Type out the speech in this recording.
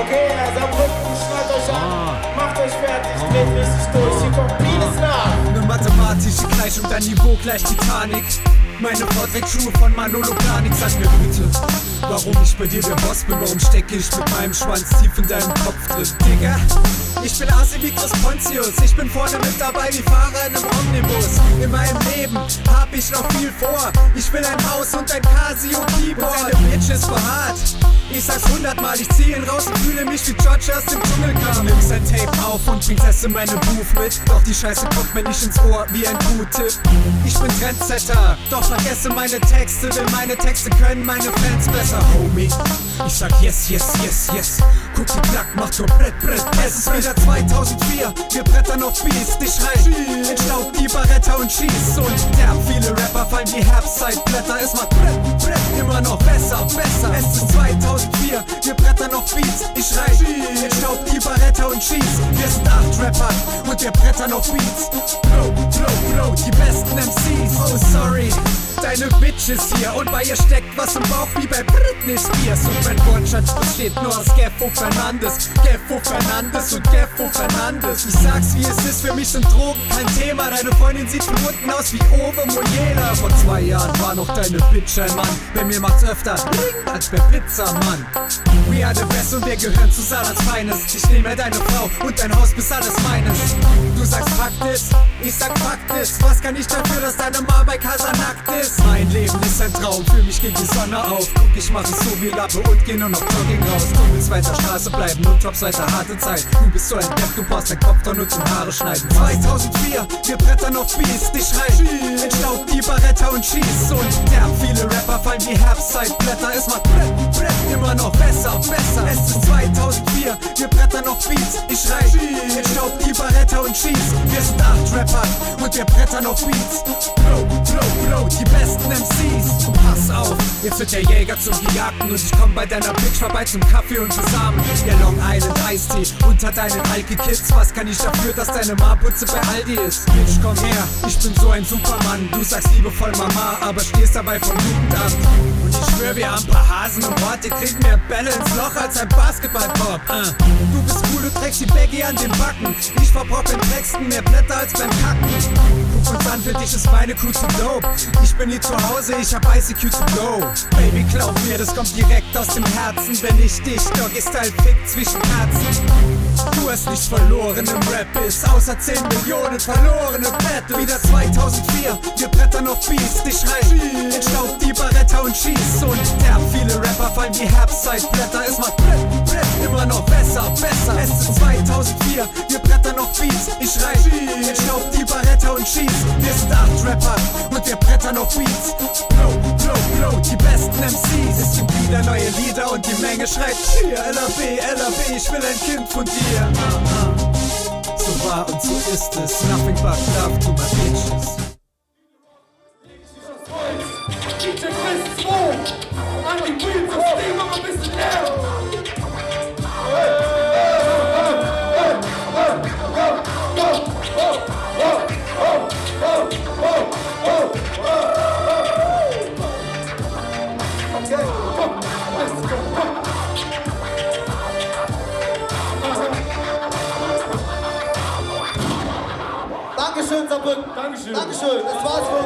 Okay, Saarbrücken, schnallt euch an, macht euch fertig, dreht richtig durch, hier kommt vieles nach. Eine mathematische Gleichung, dein Niveau gleich Titanic. Meine Frau trägt Schuhe von Manolo Blahnik. Sag mir bitte, warum ich bei dir der Boss bin? Warum stecke ich mit meinem Schwanz tief in deinem Kopf drin? Digga, ich bin Asi wie Chris Pontius. Ich bin vorne mit dabei wie Fahrer in einem Omnibus. In meinem Leben hab ich noch viel vor. Ich will ein Haus und ein Casio-Keyboard. Deine Bitch ist verharrt. Ich sag's 100-mal, ich zieh ihn raus und fühle mich wie George aus dem Dschungel kam. Nimm sein Tape auf und bringt es in meine Booth mit. Doch die Scheiße kommt mir nicht ins Ohr wie ein Q-Tip. Ich bin Trendsetter, doch vergesse meine Texte, denn meine Texte können meine Fans besser, Homie. Ich sag yes, yes, yes, yes. Guck die Plack, macht so Brett, Brett. Es ist wieder 2004, wir brettern auf Beats. Ich schrei, entstaubt die Barretta und schieß. Und derb viele Rapper fallen wie Herbstzeitblätter. Es macht Brett, Brett, immer noch besser, besser. Es ist 2004, wir brettern auf Beats. Ich schrei, entstaubt die Barretta und schieß. Wir sind 8 Rapper und wir brettern auf Beats. Blow, blow, blow, die besten MCs. Oh sorry, deine Bitch ist hier und bei ihr steckt was im Bauch wie bei Britney Spears. Und mein Wortschatz besteht nur aus Geffo Fernandes, Geffo Fernandes und Geffo Fernandes. Ich sag's wie es ist, für mich sind Drogen kein Thema. Deine Freundin sieht von unten aus wie Ove Mojela. Vor 2 Jahren war noch deine Bitch ein Mann. Bei mir macht's öfter Ring als bei Pizzamann. We are the best und wir gehören zu Salas Feines. Ich nehme deine Frau und dein Haus bis alles meines. Du sagst Fakt ist, ich sag Fakt ist. Was kann ich dafür, dass deine Ma bei Casa nackt ist? Mein Leben ist ein Traum, für mich geht die Sonne auf. Guck, ich mach es so wie Lappe und geh nur noch Jogging raus. Du willst weiter Straße bleiben und Jobs weiter harte Zeit. Du bist so ein Depp, du brauchst dein Kopf doch nur zum Haare schneiden. 2004, wir brettern auf Beats, ich schrei, entstaubt die Barretta und schieß. Und derb viele Rapper fallen wie Herbstzeitblätter. Es macht Brett, Brett, immer noch besser, besser. Es ist 2004, wir brettern auf Beats, ich schrei, entstaubt die Barretta und schieß. Wir sind 8 Rapper und wir brettern auf Beats. Blow, blow, blow, die besten MCs. Und pass auf, jetzt wird der Jäger zum Gejagten. Und ich komm bei deiner Bitch vorbei zum Kaffee und zusammen. Der Long Island Iced Tea unter deinen Alki Kids. Was kann ich dafür, dass deine Ma-Putze bei Aldi ist? Bitch, komm her, ich bin so ein Supermann. Du sagst liebevoll Mama, aber stehst dabei vom Jugendamt. Und ich schwör, wir haben ein paar Hasen im Ort. Die kriegen mehr Bälle ins Loch als ein Basketballkorb. Du bist cool, du trägst die Baggy an den Backen. Ich verbrauch in Texten mehr Blätter als beim Kacken. Guck uns an, für dich ist meine Crew zu dope. Ich bin hier zu Hause, ich hab ICQ to go. Baby, glaub mir, das kommt direkt aus dem Herzen. Wenn ich dich Doggy-Style fick zwischen Herzen. Du hast nichts verloren im Rap, ist außer 10 Millionen verlorene Battle. Wieder 2004, wir brettern auf Beats. Ich schrei, entstaubt die Barretta und schieß. Und derb viele Rapper fallen wie Herbstzeitblätter. Es macht Brett, Brett, immer noch besser, besser. Es ist 2004, wir brettern auf Beats. Ich schrei, entstaubt die Barretta und schieß. Wir sind 8 Rapper und wir brettern auf Beats. Blow, blow, blow, die besten MCs. Es gibt wieder neue Lieder und die Menge schreit Cheer, LAB, LAB, ich will ein Kind von dir. So war und so ist es. Nothing but love to my bitches. DJ Chris 2 an die Wheels, das Ding noch ein bisschen leer. Dankeschön, Saarbrücken. Dankeschön. Dankeschön. Das war's für